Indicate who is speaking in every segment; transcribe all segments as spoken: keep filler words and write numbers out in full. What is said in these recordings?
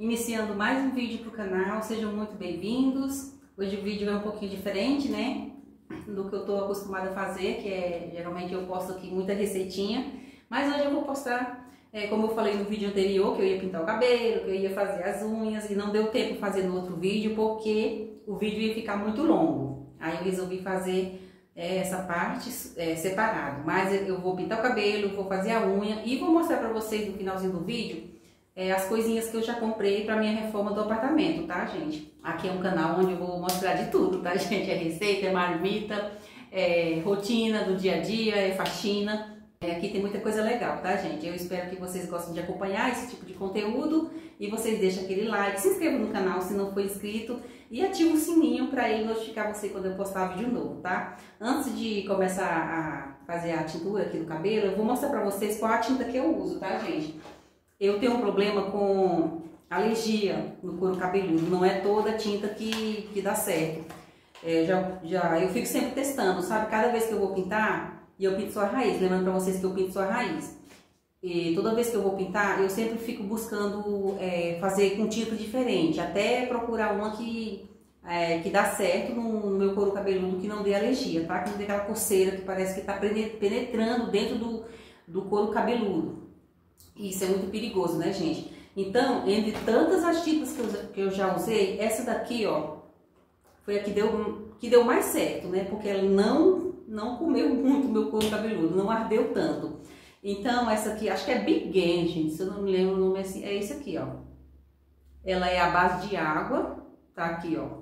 Speaker 1: Iniciando mais um vídeo para o canal, sejam muito bem-vindos. Hoje o vídeo é um pouquinho diferente, né, do que eu estou acostumada a fazer, que é, geralmente eu posto aqui muita receitinha, mas hoje eu vou postar, é, como eu falei no vídeo anterior, que eu ia pintar o cabelo, que eu ia fazer as unhas, e não deu tempo de fazer no outro vídeo, porque o vídeo ia ficar muito longo. Aí eu resolvi fazer é, essa parte é, separado, mas eu vou pintar o cabelo, vou fazer a unha e vou mostrar para vocês no finalzinho do vídeo É, as coisinhas que eu já comprei para minha reforma do apartamento, tá, gente? Aqui é um canal onde eu vou mostrar de tudo, tá, gente? É receita, é marmita, é rotina do dia a dia, é faxina. É, aqui tem muita coisa legal, tá, gente? Eu espero que vocês gostem de acompanhar esse tipo de conteúdo e vocês deixem aquele like, se inscrevam no canal se não for inscrito e ative o sininho para ele notificar você quando eu postar vídeo novo, tá? Antes de começar a fazer a tintura aqui do cabelo, eu vou mostrar para vocês qual a tinta que eu uso, tá, gente? Eu tenho um problema com alergia no couro cabeludo, não é toda tinta que, que dá certo. É, já, já, eu fico sempre testando, sabe? Cada vez que eu vou pintar, e eu pinto só a raiz, lembrando pra vocês que eu pinto só a raiz. E toda vez que eu vou pintar, eu sempre fico buscando é, fazer com tinta diferente, até procurar uma que, é, que dá certo no, no meu couro cabeludo, que não dê alergia, tá? Que não dê aquela coceira que parece que tá penetrando dentro do, do couro cabeludo. Isso é muito perigoso, né, gente? Então, entre tantas as tintas que eu, que eu já usei, essa daqui, ó, foi a que deu, que deu mais certo, né? Porque ela não, não comeu muito meu couro cabeludo, não ardeu tanto. Então, essa aqui, acho que é Big Game, gente, se eu não me lembro o nome, assim, é esse aqui, ó. Ela é a base de água, tá aqui, ó.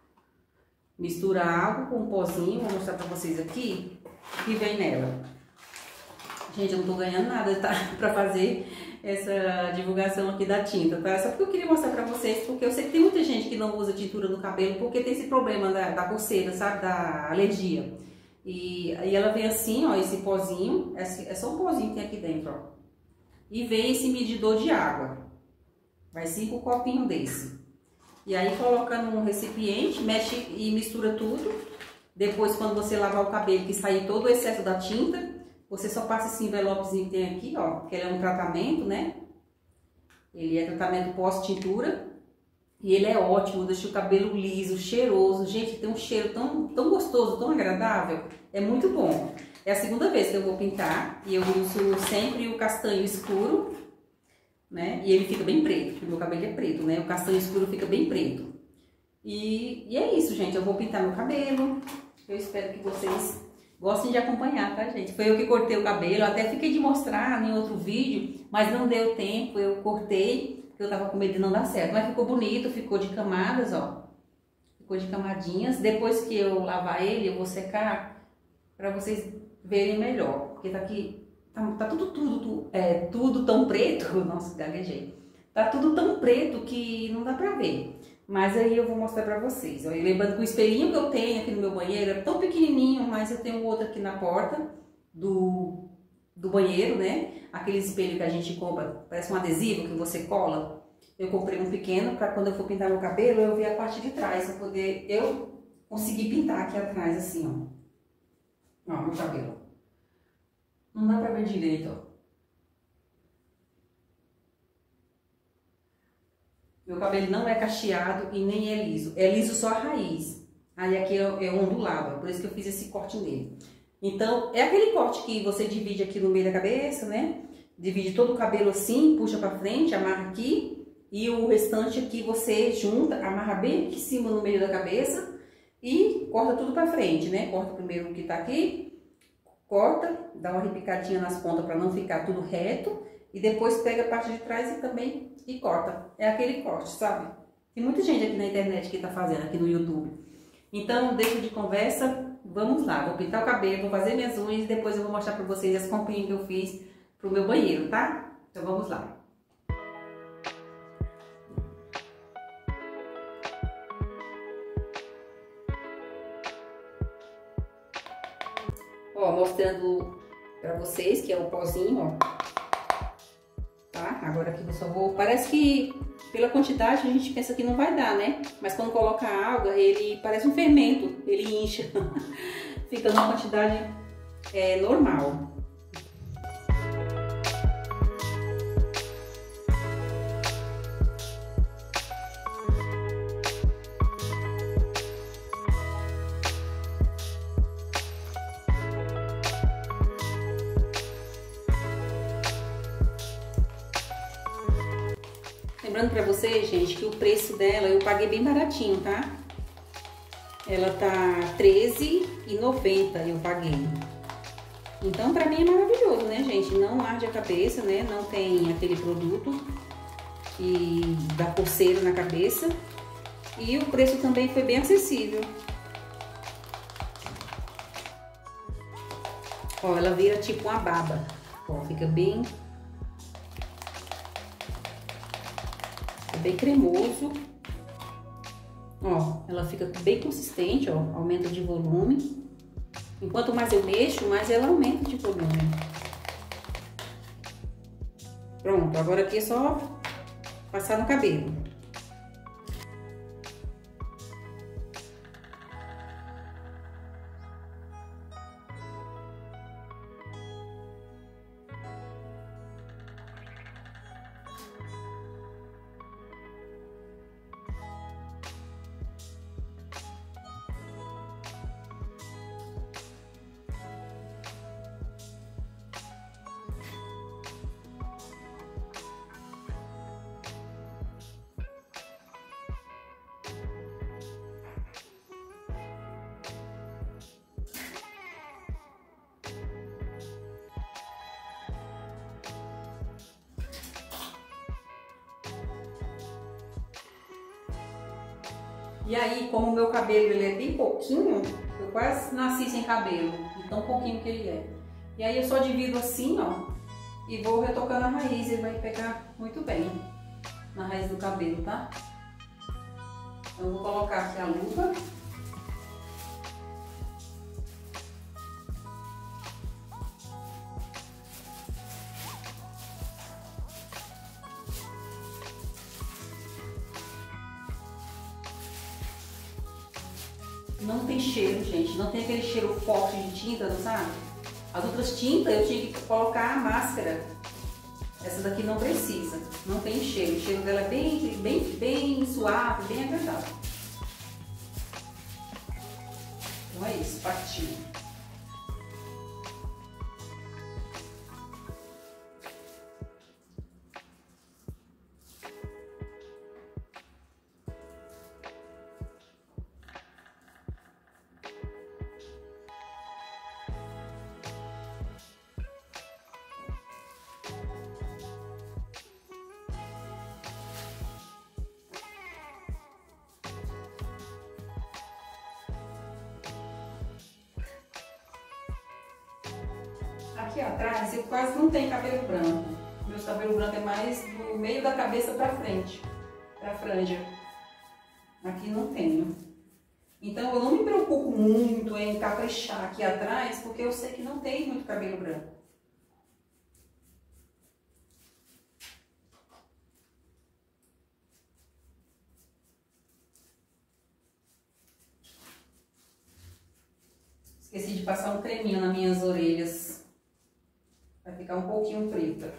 Speaker 1: Mistura água com um pozinho, vou mostrar pra vocês aqui, que vem nela. Gente, eu não tô ganhando nada, tá? Pra fazer essa divulgação aqui da tinta, tá? Só porque eu queria mostrar pra vocês, porque eu sei que tem muita gente que não usa tintura no cabelo, porque tem esse problema da, da coceira, sabe? Da alergia. E aí ela vem assim, ó, esse pozinho, é só um pozinho que tem aqui dentro, ó. E vem esse medidor de água. Vai cinco copinhos desse. E aí coloca num recipiente, mexe e mistura tudo. Depois, quando você lavar o cabelo, que sair todo o excesso da tinta, você só passa esse envelopezinho que tem aqui, ó, que ele é um tratamento, né? Ele é tratamento pós-tintura. E ele é ótimo, deixa o cabelo liso, cheiroso. Gente, tem um cheiro tão, tão gostoso, tão agradável. É muito bom. É a segunda vez que eu vou pintar. E eu uso sempre o castanho escuro, né? E ele fica bem preto, porque o meu cabelo é preto, né? O castanho escuro fica bem preto. E, e é isso, gente. Eu vou pintar meu cabelo. Eu espero que vocês gostem de acompanhar, tá, gente? Foi eu que cortei o cabelo, até fiquei de mostrar em outro vídeo, mas não deu tempo, eu cortei, porque eu tava com medo de não dar certo. Mas ficou bonito, ficou de camadas, ó. Ficou de camadinhas. Depois que eu lavar ele, eu vou secar pra vocês verem melhor. Porque tá aqui, tá, tá tudo, tudo, tudo, é, tudo tão preto. Nossa, gaguejei. Tá tudo tão preto que não dá pra ver. Mas aí eu vou mostrar pra vocês. Ó. E lembrando que o espelhinho que eu tenho aqui no meu banheiro é tão pequenininho, mas eu tenho outro aqui na porta do, do banheiro, né? Aquele espelho que a gente compra, parece um adesivo que você cola. Eu comprei um pequeno pra quando eu for pintar meu cabelo, eu ver a parte de trás, pra poder eu conseguir pintar aqui atrás, assim, ó. Ó, meu cabelo. Não dá pra ver direito, ó. Meu cabelo não é cacheado e nem é liso. É liso só a raiz. Aí aqui é, é ondulado, por isso que eu fiz esse corte nele. Então, é aquele corte que você divide aqui no meio da cabeça, né? Divide todo o cabelo assim, puxa pra frente, amarra aqui. E o restante aqui você junta, amarra bem aqui em cima no meio da cabeça. E corta tudo pra frente, né? Corta primeiro o que tá aqui. Corta, dá uma repicadinha nas pontas pra não ficar tudo reto. E depois pega a parte de trás e também e corta. É aquele corte, sabe? Tem muita gente aqui na internet que tá fazendo, aqui no YouTube. Então, deixa de conversa, vamos lá. Vou pintar o cabelo, vou fazer minhas unhas e depois eu vou mostrar pra vocês as comprinhas que eu fiz pro meu banheiro, tá? Então, vamos lá. Ó, mostrando pra vocês que é o pozinho, ó. Tá? Agora aqui eu só vou... Parece que pela quantidade a gente pensa que não vai dar, né? Mas quando coloca água, ele parece um fermento, ele incha. Fica numa quantidade é, normal. lembrando pra vocês, gente, que o preço dela eu paguei bem baratinho, tá? Ela tá treze reais e noventa centavos eu paguei. Então pra mim é maravilhoso, né, gente? Não arde a cabeça, né? Não tem aquele produto que dá coceira na cabeça. E o preço também foi bem acessível. Ó, ela vira tipo uma baba. Ó, fica bem... bem cremoso. Ó, ela fica bem consistente, ó, aumenta de volume. Enquanto mais eu mexo, mais ela aumenta de volume. Pronto, agora aqui é só passar no cabelo. E aí, como o meu cabelo ele é bem pouquinho, eu quase nasci sem cabelo, de tão pouquinho que ele é. E aí eu só divido assim, ó, e vou retocando a raiz, ele vai pegar muito bem na raiz do cabelo, tá? Então eu vou colocar aqui a luva. Não tem cheiro, gente, não tem aquele cheiro forte de tinta, não sabe? As outras tintas eu tinha que colocar a máscara. Essa daqui não precisa, não tem cheiro. O cheiro dela é bem, bem, bem suave, bem agradável. Então é isso, partiu. Aqui atrás eu quase não tenho cabelo branco. Meu cabelo branco é mais do meio da cabeça pra frente, pra franja. Aqui não tenho. Então eu não me preocupo muito em caprichar aqui atrás, porque eu sei que não tem muito cabelo branco. Esqueci de passar um creminho nas minhas orelhas. Vai ficar um pouquinho preta.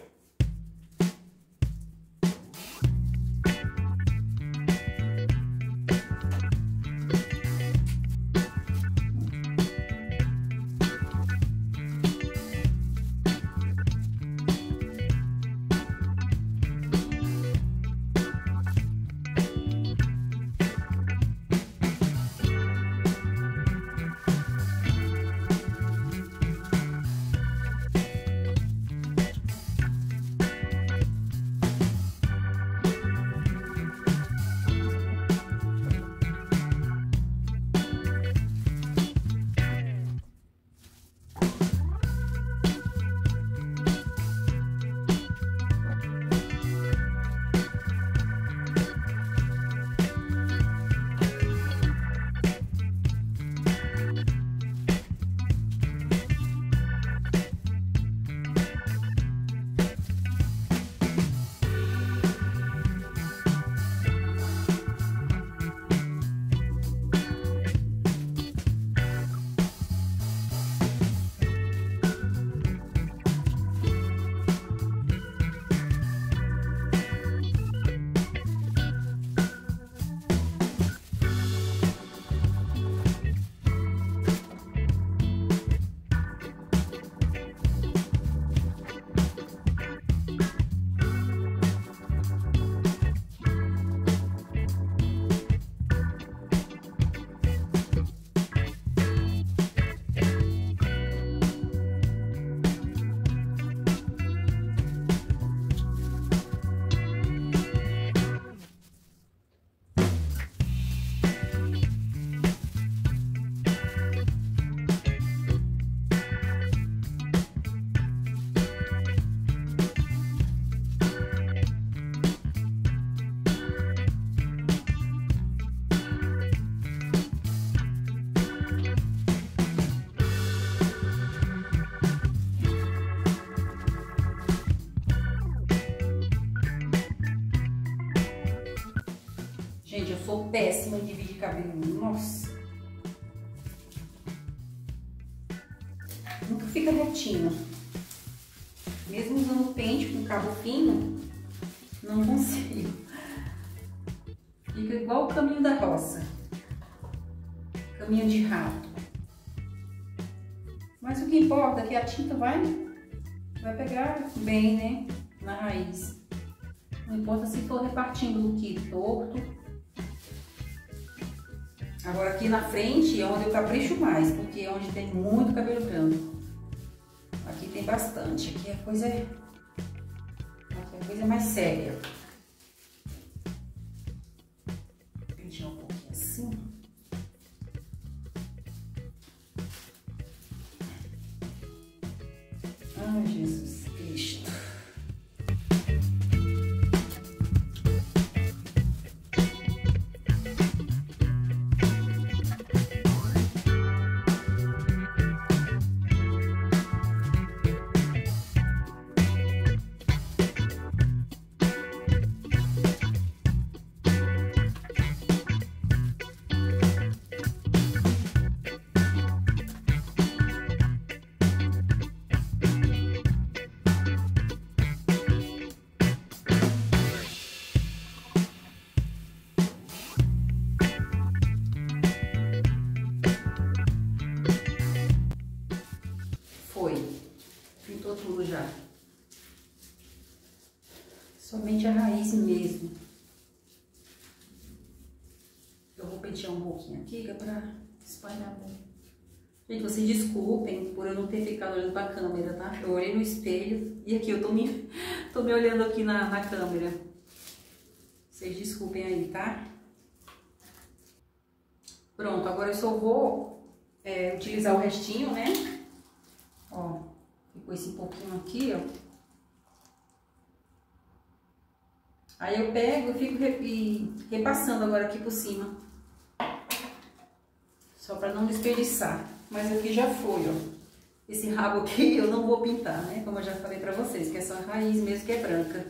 Speaker 1: sou péssima em dividir cabelo. Nossa. Nunca fica retinho. Mesmo usando pente com cabo fino, não consigo. Fica igual o caminho da roça. Caminho de rato. Mas o que importa é que a tinta vai, vai pegar bem, né? Na raiz. Não importa se for repartindo aqui torto. Agora aqui na frente é onde eu capricho mais, porque é onde tem muito cabelo branco. Aqui tem bastante, aqui a coisa é, aqui a coisa é mais séria. Vou pentear um pouquinho assim. Ai, Jesus Cristo. Pintou tudo já. Somente a raiz mesmo. Eu vou pentear um pouquinho aqui, que é pra espalhar bem. Gente, vocês desculpem por eu não ter ficado olhando pra câmera, tá? Eu olhei no espelho e aqui eu tô me, tô me olhando aqui na, na câmera. Vocês desculpem aí, tá? Pronto, agora eu só vou é, utilizar o restinho, né? Ó. Ficou esse pouquinho aqui, ó. Aí eu pego e fico re, repassando agora aqui por cima. Só pra não desperdiçar. Mas aqui já foi, ó. Esse rabo aqui eu não vou pintar, né? Como eu já falei pra vocês, que é só a raiz mesmo que é branca.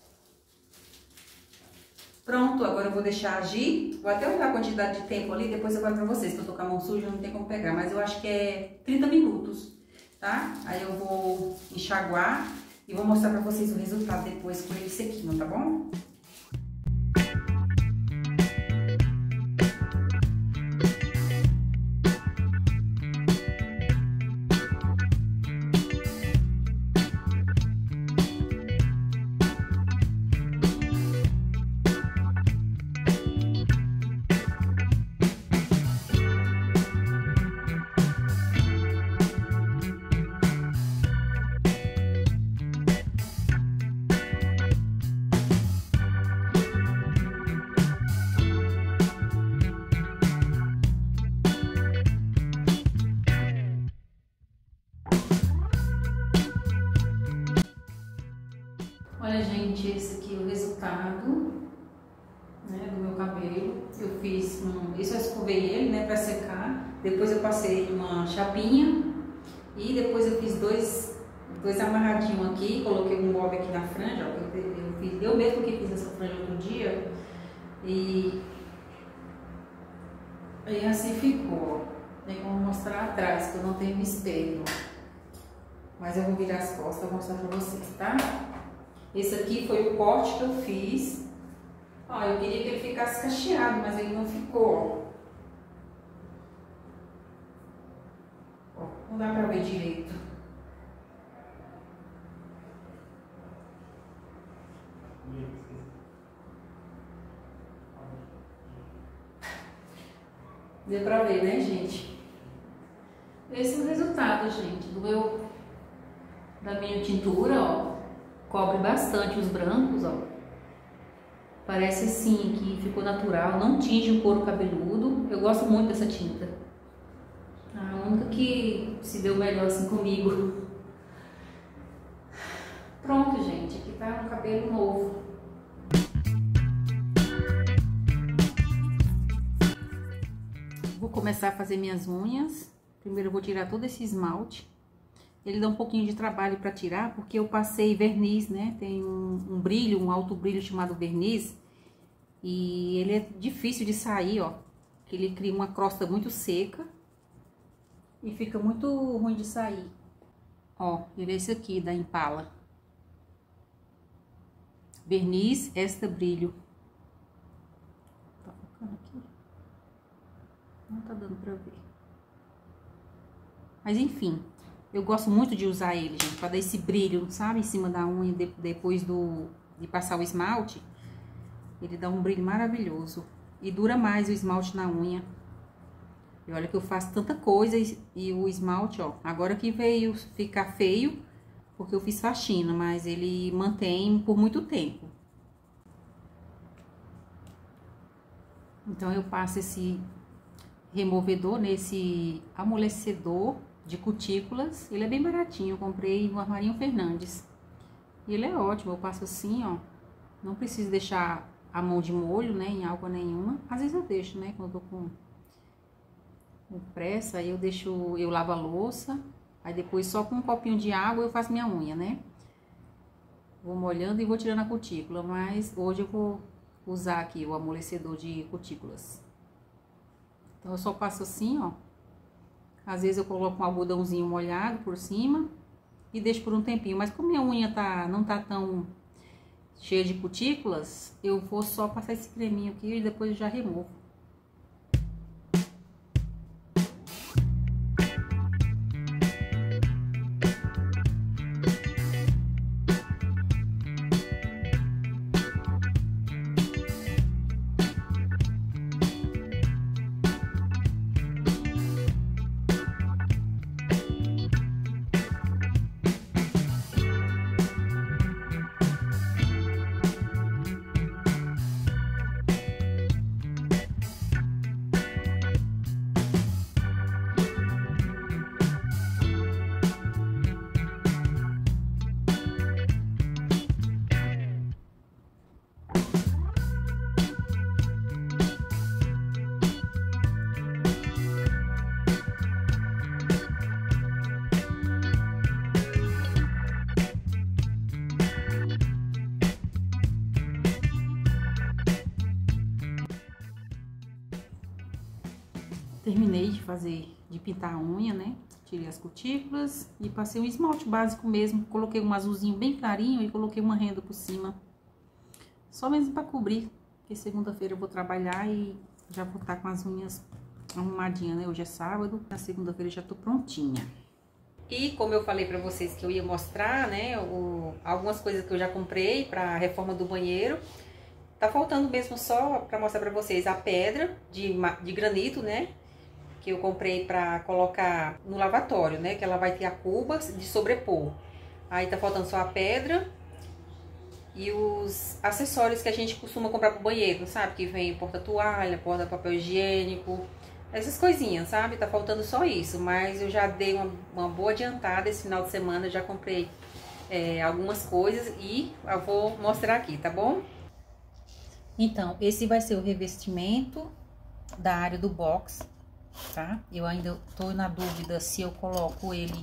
Speaker 1: Pronto, agora eu vou deixar agir. Vou até olhar a quantidade de tempo ali, depois eu falo pra vocês, que eu tô com a mão suja, não tem como pegar. Mas eu acho que é trinta minutos. Tá? Aí eu vou enxaguar e vou mostrar pra vocês o resultado depois com ele sequinho, tá bom? Olha, gente, esse aqui é o resultado, né, do meu cabelo. Eu fiz um... Isso eu escovei ele, né, pra secar. Depois eu passei uma chapinha. E depois eu fiz dois, dois amarradinhos aqui. Coloquei um bob aqui na franja, ó. Eu, eu, fiz, eu mesmo que fiz essa franja outro dia. E... E assim ficou. Tem como mostrar atrás, que eu não tenho espelho. Mas eu vou virar as costas e mostrar pra vocês, tá? Esse aqui foi o corte que eu fiz. Ó, eu queria que ele ficasse cacheado, mas ele não ficou, ó. Ó, não dá pra ver direito. Deu pra ver, né, gente? Esse é o resultado, gente, do meu, da minha tintura, ó. Cobre bastante os brancos, ó. Parece assim que ficou natural, não tinge o couro cabeludo. Eu gosto muito dessa tinta. A única que se deu melhor assim comigo. Pronto, gente, aqui tá um cabelo novo. Vou começar a fazer minhas unhas. Primeiro eu vou tirar todo esse esmalte. Ele dá um pouquinho de trabalho para tirar, porque eu passei verniz, né? Tem um, um brilho, um alto brilho chamado verniz. E ele é difícil de sair, ó. Ele cria uma crosta muito seca e fica muito ruim de sair. Ó, ele é esse aqui da Impala. Verniz Extra Brilho. Tá focando aqui? Não tá dando pra ver. Mas enfim, eu gosto muito de usar ele, gente, pra dar esse brilho, sabe? Em cima da unha, de, depois do, de passar o esmalte. Ele dá um brilho maravilhoso. E dura mais o esmalte na unha. E olha que eu faço tanta coisa e, e o esmalte, ó, agora que veio ficar feio, porque eu fiz faxina, mas ele mantém por muito tempo. Então, eu passo esse removedor nesse amolecedor de cutículas. Ele é bem baratinho, eu comprei no Armarinho Fernandes. E ele é ótimo, eu passo assim, ó. Não preciso deixar a mão de molho, né, em água nenhuma. Às vezes eu deixo, né, quando eu tô com, com pressa, aí eu deixo, eu lavo a louça. Aí depois só com um copinho de água eu faço minha unha, né? Vou molhando e vou tirando a cutícula, mas hoje eu vou usar aqui o amolecedor de cutículas. Então eu só passo assim, ó. Às vezes eu coloco um algodãozinho molhado por cima e deixo por um tempinho. Mas como minha unha tá, não tá tão cheia de cutículas, eu vou só passar esse creminho aqui e depois eu já removo. Terminei de fazer, de pintar a unha, né? Tirei as cutículas e passei um esmalte básico mesmo. Coloquei um azulzinho bem clarinho e coloquei uma renda por cima. Só mesmo pra cobrir, porque segunda-feira eu vou trabalhar e já vou estar com as unhas arrumadinhas, né? Hoje é sábado, na segunda-feira já tô prontinha. E como eu falei pra vocês que eu ia mostrar, né? O, algumas coisas que eu já comprei pra reforma do banheiro. Tá faltando mesmo só pra mostrar pra vocês a pedra de, de granito, né? Que eu comprei pra colocar no lavatório, né? Que ela vai ter a cuba de sobrepor. Aí tá faltando só a pedra e os acessórios que a gente costuma comprar pro banheiro, sabe? Que vem porta-toalha, porta-papel higiênico, essas coisinhas, sabe? Tá faltando só isso, mas eu já dei uma, uma boa adiantada esse final de semana, já comprei é, algumas coisas e eu vou mostrar aqui, tá bom? Então, esse vai ser o revestimento da área do box, tá? Eu ainda tô na dúvida se eu coloco ele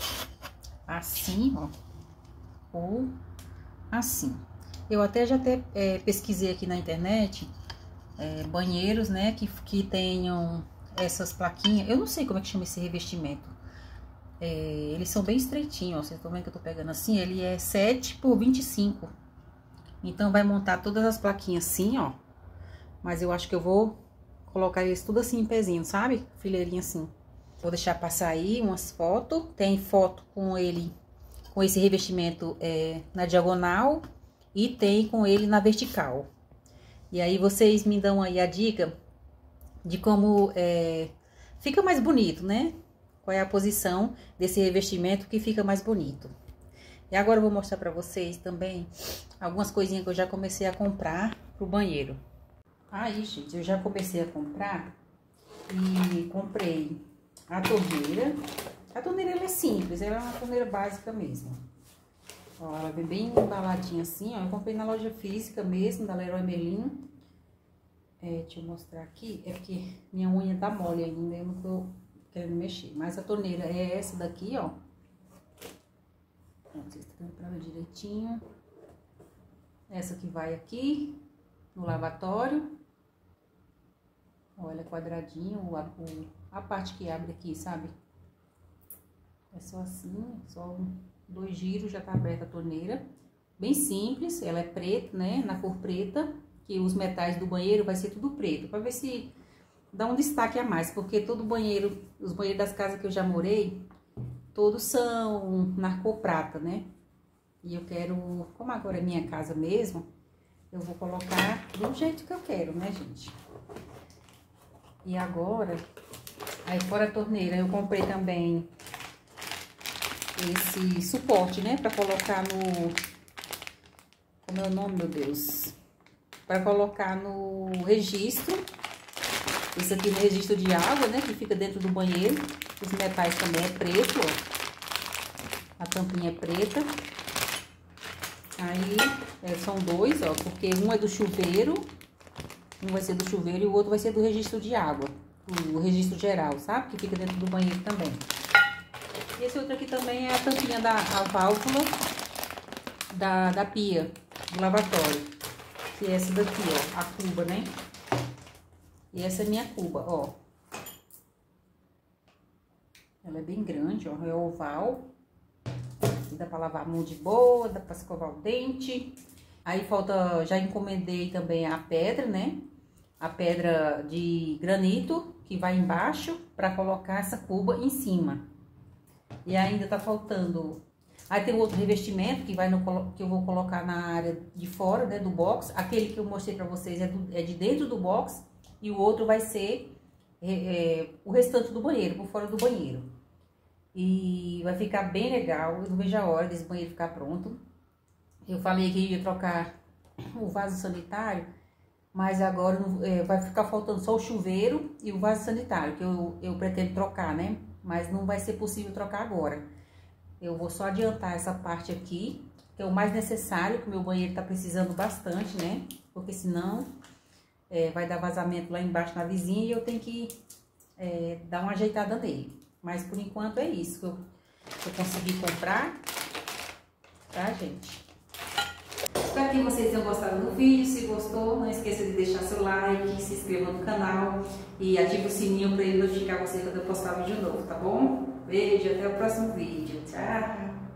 Speaker 1: assim, ó, ou assim. Eu até já até é, pesquisei aqui na internet é, banheiros, né, que, que tenham essas plaquinhas. Eu não sei como é que chama esse revestimento. É, eles são bem estreitinhos, ó. Vocês estão vendo que eu tô pegando assim? Ele é sete por vinte e cinco. Então, vai montar todas as plaquinhas assim, ó. Mas eu acho que eu vou colocar isso tudo assim em pezinho, sabe? Fileirinha assim. Vou deixar passar aí umas fotos. Tem foto com ele, com esse revestimento é, na diagonal. E tem com ele na vertical. E aí, vocês me dão aí a dica de como é, fica mais bonito, né? Qual é a posição desse revestimento que fica mais bonito. E agora eu vou mostrar pra vocês também algumas coisinhas que eu já comecei a comprar pro banheiro. Aí, gente, eu já comecei a comprar e comprei a torneira. A torneira, ela é simples, ela é uma torneira básica mesmo. Ó, ela vem bem embaladinha assim, ó. Eu comprei na loja física mesmo, da Leroy Merlin. É, deixa eu mostrar aqui, é porque minha unha tá mole ainda, eu não tô querendo mexer. Mas a torneira é essa daqui, ó. Não sei se tá dando pra ver direitinho. Essa que vai aqui no lavatório. Olha, quadradinho, a, a parte que abre aqui, sabe? É só assim, só dois giros, já tá aberta a torneira. Bem simples, ela é preta, né? Na cor preta, que os metais do banheiro vai ser tudo preto, pra ver se dá um destaque a mais, porque todo banheiro, os banheiros das casas que eu já morei, todos são na cor prata, né? E eu quero, como agora é minha casa mesmo, eu vou colocar do jeito que eu quero, né, gente? E agora, aí fora a torneira, eu comprei também esse suporte, né? Pra colocar no... Como é o nome, meu Deus? Pra colocar no registro. Esse aqui no registro de água, né? Que fica dentro do banheiro. Os metais também é preto, ó. A tampinha é preta. Aí, é, são dois, ó. Porque um é do chuveiro. Um vai ser do chuveiro e o outro vai ser do registro de água. O registro geral, sabe? Que fica dentro do banheiro também. E esse outro aqui também é a tampinha da a válvula da, da pia, do lavatório. Que é essa daqui, ó. A cuba, né? E essa é minha cuba, ó. Ela é bem grande, ó. É oval. Dá pra lavar a mão de boa, dá pra escovar o dente. Aí falta, já encomendei também a pedra, né? A pedra de granito que vai embaixo para colocar essa cuba em cima. E ainda tá faltando. Aí tem outro revestimento que vai no, que eu vou colocar na área de fora, né, do box. Aquele que eu mostrei para vocês é, do, é de dentro do box e o outro vai ser é, é, o restante do banheiro, por fora do banheiro. E vai ficar bem legal. Eu não vejo a hora desse banheiro ficar pronto. Eu falei que ia trocar o vaso sanitário, mas agora é, vai ficar faltando só o chuveiro e o vaso sanitário, que eu, eu pretendo trocar, né? Mas não vai ser possível trocar agora. Eu vou só adiantar essa parte aqui, que é o mais necessário, que o meu banheiro tá precisando bastante, né? Porque senão é, vai dar vazamento lá embaixo na vizinha e eu tenho que é, dar uma ajeitada nele. Mas por enquanto é isso que eu, que eu consegui comprar, tá, gente? Espero que vocês tenham gostado do vídeo. Se gostou, não esqueça de deixar seu like, se inscreva no canal e ative o sininho para ele notificar você quando eu postar vídeo novo, tá bom? Beijo, até o próximo vídeo. Tchau!